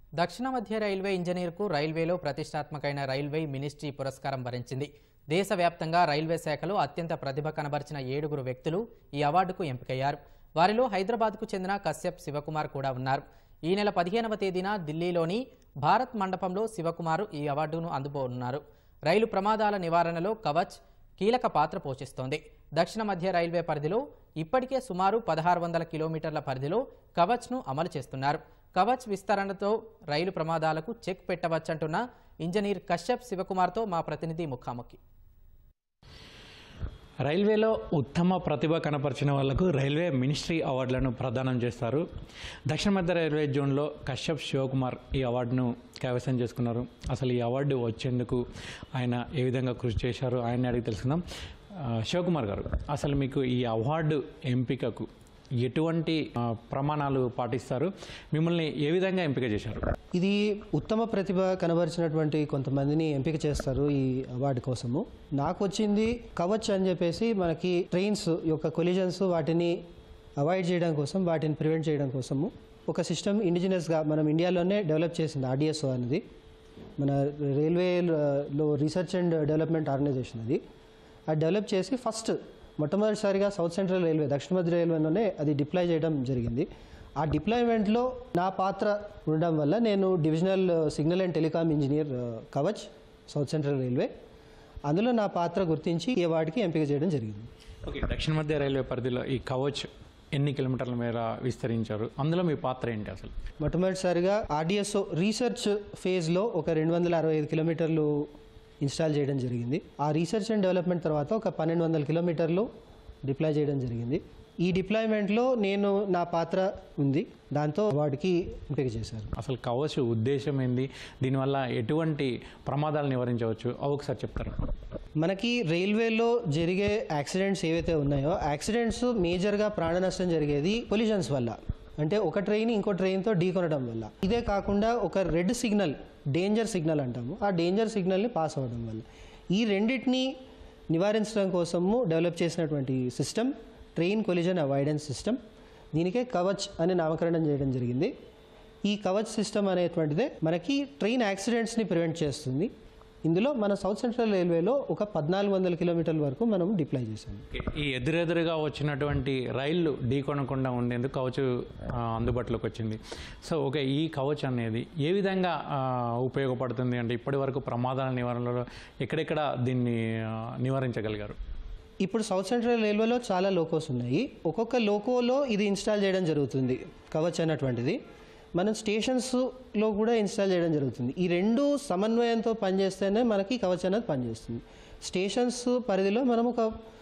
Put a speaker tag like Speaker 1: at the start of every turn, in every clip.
Speaker 1: దక్షిణ మధ్య రైల్వే ఇంజనీర్కు రైల్వేలో ప్రతిష్టాత్మకమైన రైల్వే మినిస్ట్రీ పురస్కారం వరించింది. దేశవ్యాప్తంగా రైల్వే శాఖలో అత్యంత ప్రతిభ కనబర్చిన 7 వ్యక్తులు ఈ అవార్డుకు ఎంపికయ్యారు. వారిలో హైదరాబాద్కు చెందిన కశ్యప్ శివకుమార్ కూడా ఉన్నారు. ఈ నెల 15వ తేదీన ఢిల్లీలోని భారత్ మండపంలో శివకుమార్ ఈ అవార్డును అందుకోనున్నారు. రైలు ప్రమాదాల నివారణలో కవచ్ కీలక పాత్ర పోషిస్తోంది. దక్షిణ మధ్య రైల్వే పరిధిలో ఇప్పటికే సుమారు 1600 కిలోమీటర్ల పరిధిలో కవచ్ను అమలు చేస్తున్నారు. కవచ్ విస్తరణతో రైలు ప్రమాదాలకు చెక్ పెట్టవచ్చంటున్న ఇంజనీర్ కశ్యప్ శివకుమార్తో మా ప్రతినిధి ముఖాముఖి.
Speaker 2: రైల్వేలో ఉత్తమ ప్రతిభ కనపరిచిన వాళ్లకు రైల్వే మినిస్ట్రీ అవార్డులను ప్రదానం చేస్తారు. దక్షిణ మధ్య రైల్వే జోన్లో కశ్యప్ శివకుమార్ ఈ అవార్డును కైవసం చేసుకున్నారు. అసలు ఈ అవార్డు వచ్చేందుకు ఆయన ఏ విధంగా కృషి చేశారు ఆయన అడిగి తెలుసుకుందాం. శివకుమార్ గారు, అసలు మీకు ఈ అవార్డు ఎంపికకు ఎటువంటి ప్రమాణాలు పాటిస్తారు? మిమ్మల్ని ఏ విధంగా ఎంపిక చేశారు?
Speaker 3: ఇది ఉత్తమ ప్రతిభ కనబరిచినటువంటి కొంతమందిని ఎంపిక చేస్తారు ఈ అవార్డు కోసము. నాకు వచ్చింది కవచ్ అని చెప్పేసి మనకి ట్రైన్స్ యొక్క కొలిజన్స్ వాటిని అవాయిడ్ చేయడం కోసం, వాటిని ప్రివెంట్ చేయడం కోసము ఒక సిస్టమ్ ఇండిజినస్గా మనం ఇండియాలోనే డెవలప్ చేసింది RDSO అనేది. మన రైల్వేలో రీసెర్చ్ అండ్ డెవలప్మెంట్ ఆర్గనైజేషన్ అది డెవలప్ చేసి మొట్టమొదటిసారిగా సౌత్ సెంట్రల్ రైల్వే దక్షిణ మధ్య రైల్వేలోనే అది డిప్లాయ్ చేయడం జరిగింది. ఆ డిప్లాయ్మెంట్లో నా పాత్ర ఉండడం వల్ల నేను divisional signal and telecom engineer Kavach south central railway, అందులో నా పాత్ర గుర్తించి ఈ వాటికి ఎంపిక చేయడం జరిగింది.
Speaker 2: ఓకే, దక్షిణ మధ్య రైల్వే పరిధిలో ఈ కవచ్ ఎన్ని కిలోమీటర్ల మేర విస్తరించారు? అందులో మీ పాత్ర ఏంటి? అసలు
Speaker 3: మొట్టమొదటిసారిగా RDSO రీసెర్చ్ ఫేజ్లో ఒక 265 కిలోమీటర్లు ఇన్స్టాల్ చేయడం జరిగింది. ఆ రీసెర్చ్ అండ్ డెవలప్మెంట్ తర్వాత ఒక 1200 కిలోమీటర్లు డిప్లాయ్ చేయడం జరిగింది. ఈ డిప్లాయ్మెంట్లో నా పాత్ర ఉంది, దాంతో వాడికి ఎంపిక చేశారు.
Speaker 2: అసలు కవచ్ ఉద్దేశం ఏంది? దీనివల్ల ఎటువంటి ప్రమాదాలు నివారించవచ్చు అవి ఒకసారి చెప్తారు?
Speaker 3: మనకి రైల్వేలో జరిగే యాక్సిడెంట్స్ ఏవైతే ఉన్నాయో, యాక్సిడెంట్స్ మేజర్గా ప్రాణ నష్టం జరిగేది కొలిజన్స్ వల్ల, అంటే ఒక ట్రైన్ ఇంకో ట్రైన్తో ఢీకొనడం వల్ల. ఇదే కాకుండా ఒక రెడ్ సిగ్నల్, డేంజర్ సిగ్నల్ అంటాము, ఆ డేంజర్ సిగ్నల్ని పాస్ అవ్వడం వల్ల. ఈ రెండింటిని నివారించడం కోసము డెవలప్ చేసినటువంటి system train collision avoidance system. దీనికే కవచ్ అని నామకరణం చేయడం జరిగింది. ఈ కవచ్ సిస్టమ్ అనేటువంటిదే మనకి ట్రైన్ యాక్సిడెంట్స్ని ప్రివెంట్ చేస్తుంది. ఇందులో మన సౌత్ సెంట్రల్ రైల్వేలో ఒక 1400 కిలోమీటర్ల వరకు మనం డిప్లాయ్ చేసాము.
Speaker 2: ఈ ఎదురెదురుగా వచ్చినటువంటి రైళ్లు ఢీకొనకుండా ఉండేందుకు కవచ్ అందుబాటులోకి వచ్చింది. సో ఓకే, ఈ కవచ్ అనేది ఏ విధంగా ఉపయోగపడుతుంది అంటే ఇప్పటి వరకు ప్రమాదాల నివారణలో ఎక్కడెక్కడ దీన్ని నివారించగలిగారు?
Speaker 3: ఇప్పుడు సౌత్ సెంట్రల్ రైల్వేలో చాలా లోకోస్ ఉన్నాయి. ఒక్కొక్క లోకోలో ఇది ఇన్స్టాల్ చేయడం జరుగుతుంది కవచ్ అన్నటువంటిది. మనం స్టేషన్స్లో కూడా ఇన్స్టాల్ చేయడం జరుగుతుంది. ఈ రెండు సమన్వయంతో పనిచేస్తేనే మనకి కవచ్ అనేది పనిచేస్తుంది. స్టేషన్స్ పరిధిలో మనం ఒక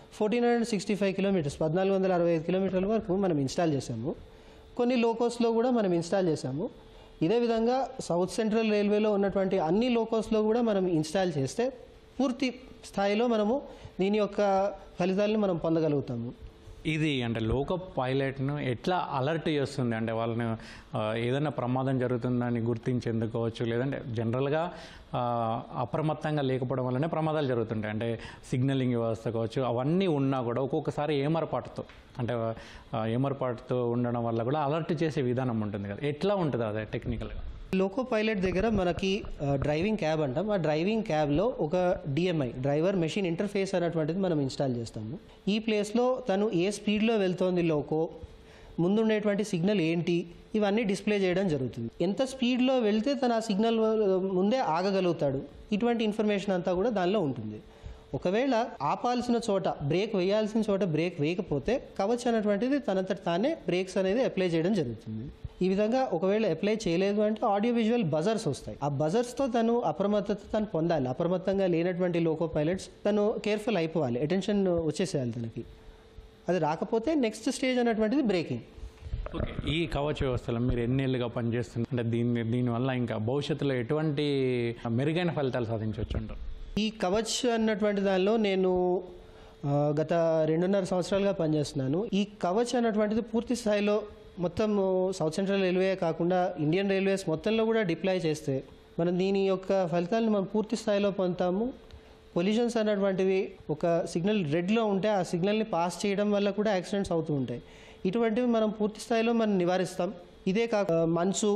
Speaker 3: 1465 కిలోమీటర్స్ 1465 కిలోమీటర్ల వరకు మనం ఇన్స్టాల్ చేసాము. కొన్ని లోకోస్లో కూడా మనం ఇన్స్టాల్ చేసాము. ఇదే విధంగా సౌత్ సెంట్రల్ రైల్వేలో ఉన్నటువంటి అన్ని లోకోస్లో కూడా మనం ఇన్స్టాల్ చేస్తే పూర్తి స్థాయిలో మనము దీని యొక్క ఫలితాలను మనం పొందగలుగుతాము.
Speaker 2: ఇది అంటే లోకో పైలట్ను ఎట్లా అలర్ట్ చేస్తుంది? అంటే వాళ్ళని ఏదైనా ప్రమాదం జరుగుతుందని గుర్తించేందుకు కావచ్చు, లేదంటే జనరల్గా అప్రమత్తంగా లేకపోవడం వల్లనే ప్రమాదాలు జరుగుతుంటాయి. అంటే సిగ్నలింగ్ వ్యవస్థ కావచ్చు, అవన్నీ ఉన్నా కూడా ఒక్కొక్కసారి ఏమరపాటుతో ఉండడం వల్ల కూడా అలర్ట్ చేసే విధానం ఉంటుంది కదా, ఎట్లా ఉంటుంది అదే టెక్నికల్గా?
Speaker 3: లోకో పైలట్ దగ్గర మనకి డ్రైవింగ్ క్యాబ్ అంటాం. ఆ డ్రైవింగ్ క్యాబ్లో ఒక DMI డ్రైవర్ మెషిన్ ఇంటర్ఫేస్ అనేటువంటిది మనం ఇన్స్టాల్ చేస్తాము. ఈ ప్లేస్లో తను ఏ స్పీడ్లో వెళ్తోంది లోకో, ముందుండేటువంటి సిగ్నల్ ఏంటి, ఇవన్నీ డిస్ప్లే చేయడం జరుగుతుంది. ఎంత స్పీడ్లో వెళ్తే తను ఆ సిగ్నల్ ముందే ఆగగలుగుతాడు, ఇటువంటి ఇన్ఫర్మేషన్ అంతా కూడా దానిలో ఉంటుంది. ఒకవేళ ఆపాల్సిన చోట బ్రేక్ వేయాల్సిన చోట బ్రేక్ వేయకపోతే కవచ్ అనేటువంటిది తనంతట తానే బ్రేక్స్ అనేది అప్లై చేయడం జరుగుతుంది. ఈ విధంగా ఒకవేళ అప్లై చేయలేదు అంటే ఆడియో విజువల్ బజర్స్ వస్తాయి. ఆ బజర్స్తో తను అప్రమత్తత పొందాలి. అప్రమత్తంగా లేనటువంటి లోకో పైలట్స్ తను కేర్ఫుల్ అయిపోవాలి, అటెన్షన్ వచ్చేసేయాలి తనకి. అది రాకపోతే నెక్స్ట్ స్టేజ్ అనేటువంటిది బ్రేకింగ్.
Speaker 2: ఓకే, ఈ కవచ్ వ్యవస్థలో మీరు ఎన్నేళ్ళుగా పనిచేస్తుంది అంటే దీనివల్ల ఇంకా భవిష్యత్తులో ఎటువంటి మెరుగైన ఫలితాలు సాధించవచ్చు అంటారు?
Speaker 3: ఈ కవచ్ అన్నటువంటి దానిలో నేను గత 2.5 సంవత్సరాలుగా పనిచేస్తున్నాను. ఈ కవచ్ అన్నటువంటిది పూర్తి స్థాయిలో మొత్తం సౌత్ సెంట్రల్ రైల్వే కాకుండా ఇండియన్ రైల్వేస్ మొత్తంలో కూడా డిప్లాయ్ చేస్తే మనం దీని యొక్క ఫలితాలను మనం పూర్తి స్థాయిలో పొందుతాము. కొలిజన్స్ అన్నటువంటివి ఒక సిగ్నల్ రెడ్లో ఉంటే ఆ సిగ్నల్ని పాస్ చేయడం వల్ల కూడా యాక్సిడెంట్స్ అవుతూ ఉంటాయి. ఇటువంటివి మనం పూర్తి స్థాయిలో మనం నివారిస్తాం. ఇదే కాక మంచు,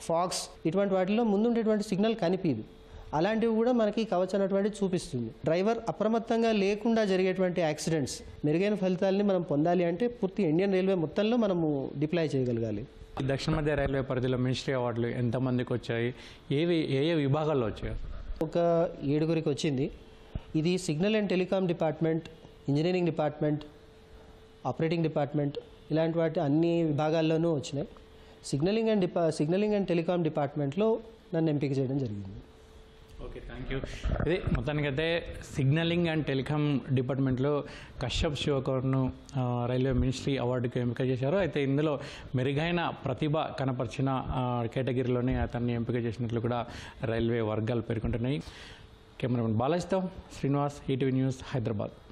Speaker 3: ఫాక్స్ ఇటువంటి వాటిలో ముందుండేటువంటి సిగ్నల్ కనిపించదు. అలాంటివి కూడా మనకి కవచ్ అనేటువంటిది చూపిస్తుంది. డ్రైవర్ అప్రమత్తంగా లేకుండా జరిగేటువంటి యాక్సిడెంట్స్ మెరుగైన ఫలితాలని మనం పొందాలి అంటే పూర్తి ఇండియన్ రైల్వే మొత్తంలో మనము డిప్లాయ్ చేయగలగాలి.
Speaker 2: దక్షిణ మధ్య రైల్వే పరిధిలో మినిస్ట్రీ అవార్డులు ఎంతమందికి వచ్చాయి, ఏ విభాగాల్లో వచ్చాయి?
Speaker 3: ఒక 7గురికి వచ్చింది. ఇది signal and telecom department, engineering department, operating department ఇలాంటి వాటి అన్ని విభాగాల్లోనూ వచ్చినాయి. సిగ్నలింగ్ అండ్ టెలికాం డిపార్ట్మెంట్లో నన్ను ఎంపిక చేయడం జరిగింది.
Speaker 2: Okay, thank you. ఇది మొత్తానికైతే సిగ్నలింగ్ అండ్ టెలికాం డిపార్ట్మెంట్లో కశ్యప్ శివకుమార్ను రైల్వే మినిస్ట్రీ అవార్డుకి ఎంపిక చేశారు. అయితే ఇందులో మెరుగైన ప్రతిభ కనపరిచిన కేటగిరీలోనే అతన్ని ఎంపిక చేసినట్లు కూడా రైల్వే వర్గాలు పేర్కొంటున్నాయి. కెమెరామెన్ బాలాజీతో శ్రీనివాస్, ఈటీవీ న్యూస్, హైదరాబాద్.